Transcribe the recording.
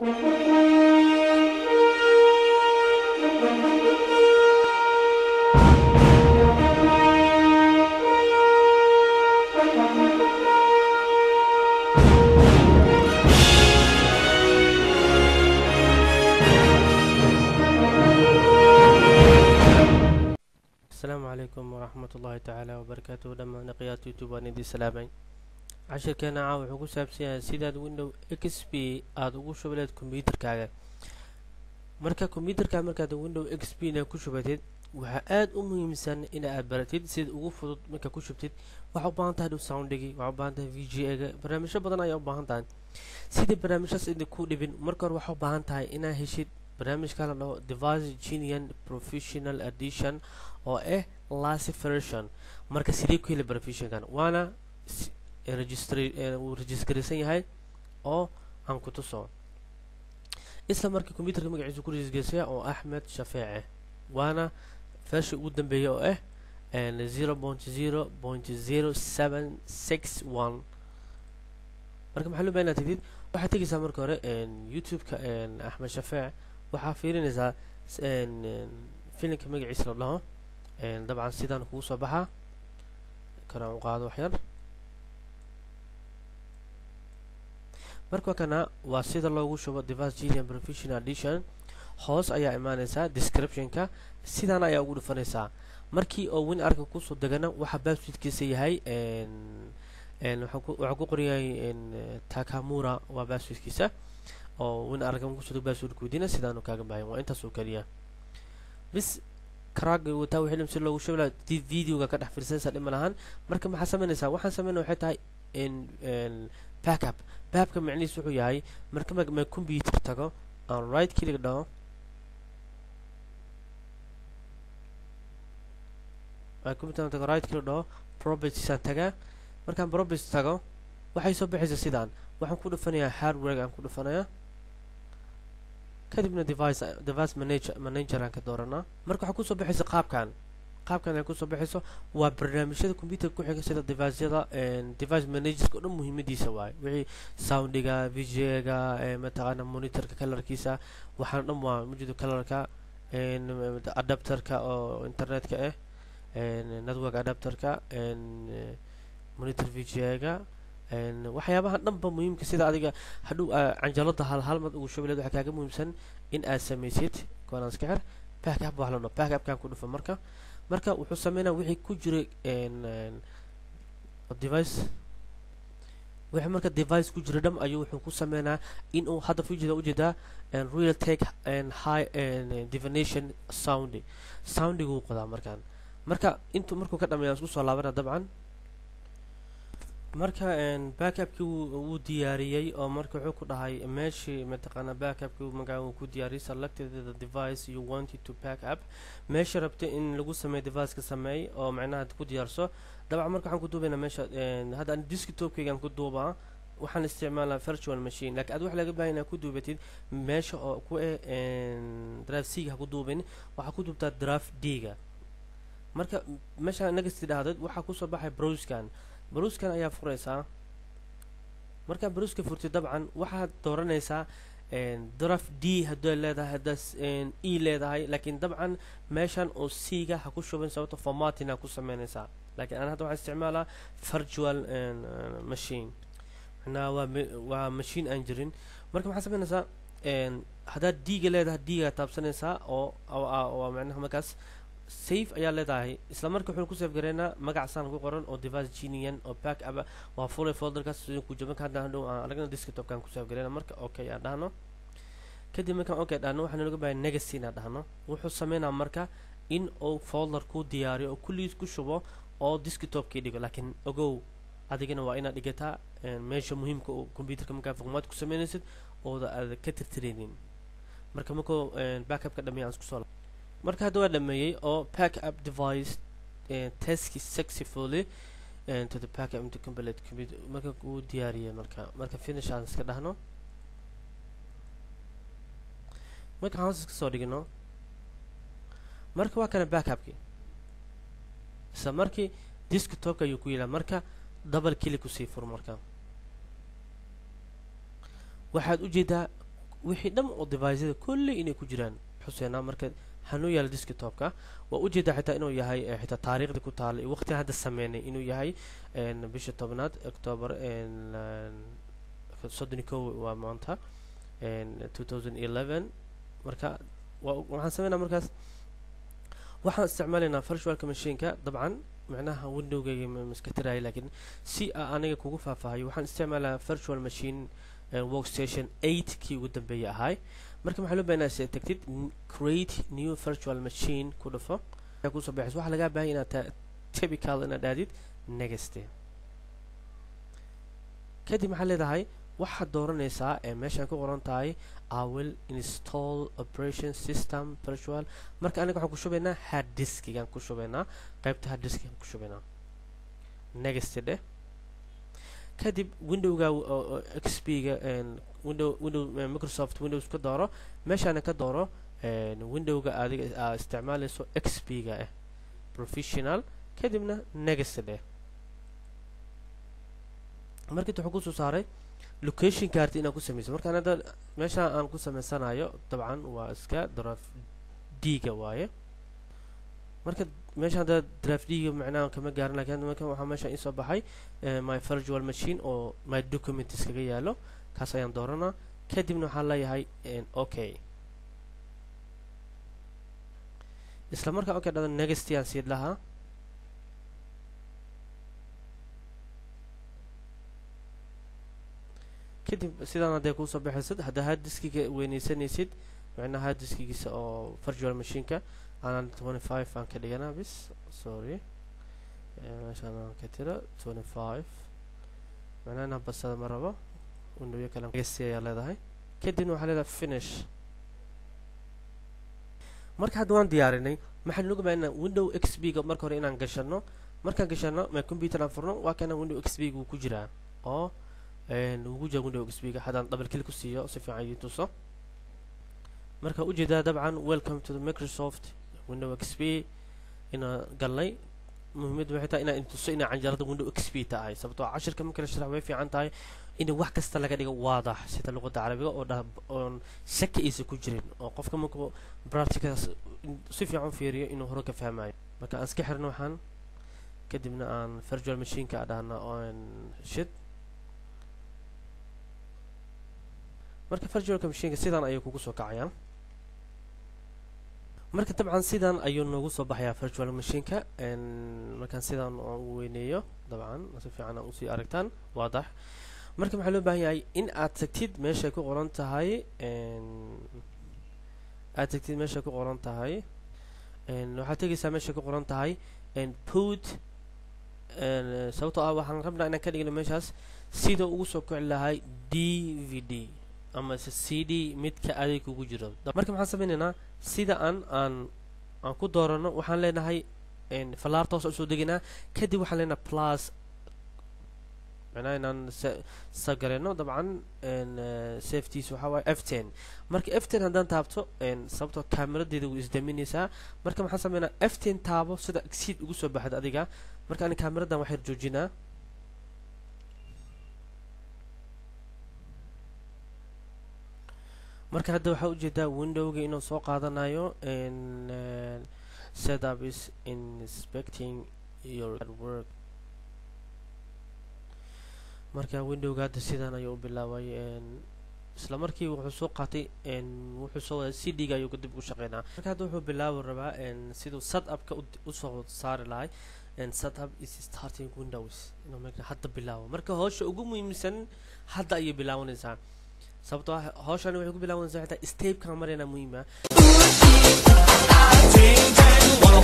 السلام عليكم ورحمة الله تعالى وبركاته. لما نقيات يوتيوب وندي سلامين عشر كان عاوح ugu saabsan yahay sidaad window xp aad ugu shubayd computerkaaga. marka computerka markaad window xp na ku shubatid waxa aad u muhiimsan in aad baratid sida ugu fudud marka ku shubtid. waxa u baahan tahay soundigi, waxa u baahan tahay VGA-ga, barnaamijyo badan ayaa u baahan tahay. sidii barnaamijyadas idin ku dhibin marka hore waxa u baahan tahay inaad heshid barnaamijka la dhaho Device Genius Professional Edition oo last version. marka sidii ku heli professionalkan waana registeraysan yahay oo aan ku tuso isla markii computerka magaciisa ku registeraysan oo Ahmed Shafeece waana version ugu dambeeyay oo 0.0.0761. marka maxaa loo baahnaa tidid waxaad tegaysaa marka hore youtube-ka Ahmed Shafeece waxaa fiirinaysaa filimka magaciisa la dhaho dabcan sidaan kugu soo baxaa kana u qaado wax yar. marka kana waa sida loogu shubo Device Genius Professional Edition. hoos ayaa imaanaysaa description-ka sidaan ayaa ugu dhufanaysaa. markii oo win arka kusoo degana waxa passwordkiisa yahay waxa ku qoran yahay Takamura waa passwordkiisa oo win arka kusoo deg password koodina sidaan kaaga baahan waa intaas oo kaliya bis crack wata wixii si loogu shubo video-ga ka dhex fiirsanaysa dhima lahan. marka maxaa sameynaysaa waxaan sameynaa waxay tahay backup macnihiisu wuxuu yahay marka ma computer tago aan right click dhaho computer tago right click dhaho properties aan tagaa. markaan properties tago waxay soo bixaysaa sidaan waxaan ku dhufanayaa hardware aan ku dhufanayaa kadibna device manager aan ka dooranaa. marka waxaa kusoo bixaysa qaabkan ay kusoo bixayso waa barnaamijyada computerka ku xiga sida device-yada device managerka oo dhan muhiimadiisa waaye wixii soundiga VGA-ga mataqaana monitorka colorkiisa waxaan dhan waa mujido colorka adapterka oo internetka network adapterka monitor VGA-ga waxyaabaha dhanba muhiimka sida adiga hadhow canjalada hal mad ugu shubileed waxa kaaga muhiimsan in aad samaysid koonaan iska xir backup wax la dhaho backup-kan ku dhufan marka wuxuu sameynaa wixii ku jiray device wixii marka device ku jira dham ayuu wuxuu ku sameynaa in uu hadda fujiida ujeedaa real take high definition soundigu qodaa marka intuu markuu ka dhameeyaa isku soo laabana dabcan. marka backup-kii wuu diyaariyay oo marka wuxuu ku dhahay meeshii mataqaana backup-kii magaca uu ku diyaariyay selected the device you wanted to backup meesha rabtay in lagu sameeyo device-ka sameey oo macnaha ku diyaarso. dabcan marka waxaan ku duubaynaa meesha hadda aan desktop-kaygaan ku duubaa waxaan isticmaalaa virtual machine laakiin aad wax laga baahan yahay ku duubatid meesha oo ku drive C ha ku duubin waxaa ku duubtaa drive D-ga. marka meesha next dhahdeed waxaa kusoo baxay browse-kan ayaa furaysaa. marka browse-ka furtid dabcan waxaad dooranaysaa drive D haddii leedahay haddaas leedahay laakiin dabcan meeshan oo C-ga ha ku shubin sababta formatting ku sameynaysaa. laakiin aan hadda waxaan isticmaalaa virtual machine waa machine aan jirin. marka maxaa sameynaysaa haddaad D-ga leedahay D-ga taabsanaysaa oo macnaha markaas save ayaa leedahay isla marka wuxuu ku save gareynaa magacsan ku qoran oo Device Genius oo backup waa full folder-kaas sidoo ku jaban ka hadhow aan aragna desktop-kan ku save gareynaa. marka okay aan dhahno kadib markaan okay dhahno waxaan naga baahan next inaan dhahno wuxuu sameynaa marka in uu folder ku diyaariyo oo kulliis ku shubo oo desktop-kii dhigo. laakiin ogow adigana waa inaad dhigataa meesha muhiimka oo computerka markaa format ku sameynaysid oo aad ka tirtireynin. marka backup-ka dhameeyay aan isku soo marka hadda waa dhameeyay oo backup device task successfully to the backup into complete computer marka uu diyaariyay marka finish aan iska dhahno marka hoos iska soo dhigno marka waa kana backup-kii isla markii desktop-ka ayuu ku yilaa. marka double click ku sii fur marka waxaad u jeedaa wixii dham oo device-yada kulli inay ku jiraan xuseena marka hanuu yaal desktop-ka waa u jeedaa xitaa inuu yahay xitaa taariikhda ku taal waqti hadda sameynay inuu yahay bisha 10aad October 31 waa maanta 2011 marka waxaan sameynaa markaas waxaan isticmaalaynaa virtual machine-ka dabcan macnaha window-gayga iska tiraay laakiin si aniga kugu faahfaahiyo waxaan isticmaalaa virtual machine workstation 8 kii ugu dambeeyay ahay marka maxaa loo baahnaa si tagtid create new virtual machine ku dhufo ku soo baxayso waxa laga baahan inaad typical inaad aadid next kadib maxaa leedahay waxaad dooranaysaa meeshaan ku qoran tahay I will install operation system virtual marka aniga waxaan ku shubaynaa hard disk-gaan ku shubaynaa qaybta hard disk-gaan ku shubaynaa next dheh kadib window-ga XP-ga window Microsoft Windows ka dooro meeshaan ka dooro window-ga adiga isticmaalayso XP-ga professional kadibna next dheh markii wuxuu ku soo saaray location card inaan ku sameeyo marka anada meesha aan ku sameysanayo dabcan waa iska draft D-ga waaye marka meesha hada draft D-ga macnaha kama gaarin laakiin marka waxa meesha in soo baxay my virtual machine oo my documents kaga yaalo kaas ayaan dooranaa kadibna waxaan leeyahay okay isla marka okay dhada next aan sii lahaa kadib sidaan hadee ku soo baxaysid hadda hard disk-ga weynaysanaysid macnaha hard disk-giisa oo virtual machine-ka aan 25 aan ka dhiganaa bis sorry meeshaan aan ka tiro 25 macnaha basada ma rabo window kale ayaa leedahay kadibna waxaa leedahay finish marka hadda waan diyaarinay maxaan ugu baahnaa window XP-ga marka hore inaan gashano markaan gashano ma computer aan furno waa kana window XP-ga uu ku jiraa oo ugu jira window XP-ga hadaan double click ku siiyo si fiican idin tuso marka u jeedaa dabcan welcome to the Microsoft Window XP ina galnay muhiimadu waxay tahay inaan tuso inaan canjarada Window XP tahay sababtoo cashirka marka la sharax way fiican tahay in wax kasta laga dhigo waadax sida luqadda Carabiga oo shaki aysan ku jirin oo qofka markuu practice si fiican fiiriyo inuu hore ka fahmayo marka aan iska xirno waxaan kadibna aan virtual machine-ka adana on shit marka virtual machine-ka sidaan ayuu kugu soo kacayaan marka dabcan sidaan ayuu noogu soo baxayaa virtual machine-ka markaan sidaan u weyneeyo dabcan si fiican u sii aragtaan waadax marka maxaa loo baahan yahay in aad tagtid meesha ku qoran tahay waxaad tegaysaa meesha ku qoran tahay put sababtoo ah waxaan rabnaa inaan ka dhigno meeshaas sida ugu soo kici lahay DVD ama CD midka adeeg kugu jiro marka maxaan sameynaynaa sida aan ku doorano waxaan leenahay falaarta hoos soo deginaa kadib waxaan leenahay plus macnaha inaan sagareno dabcan safeties waxa waaye F10 marka F10 haddaan taabto sababtoo kaamiradeeda way isdaminaysaa marka maxaan sameynaa F10 taabo sida exit ugu soo baxda adiga marka aan kaamiradan wax yar joojinaa marka hadda waxa u jeedaa window-ga inuu soo qaadanayo setup is inspecting your work marka window-ga hadda sidaan ayuu u bilaabay isla markii wuxuu soo qaatay wuxuu soo waday CD-ga ayuu dib u shaqeynaa marka hadda wuxuu bilaabi rabaa siduu setup-ka u soo saari lahay setup is starting windows inuu marka hadda bilaabo marka hawsha ugu muhiimsan hadda ayay bilaabanaysaa sababtoo ah hawshan waxay ku bilaabanaysaa xitaa step-ka marayna muhiim ah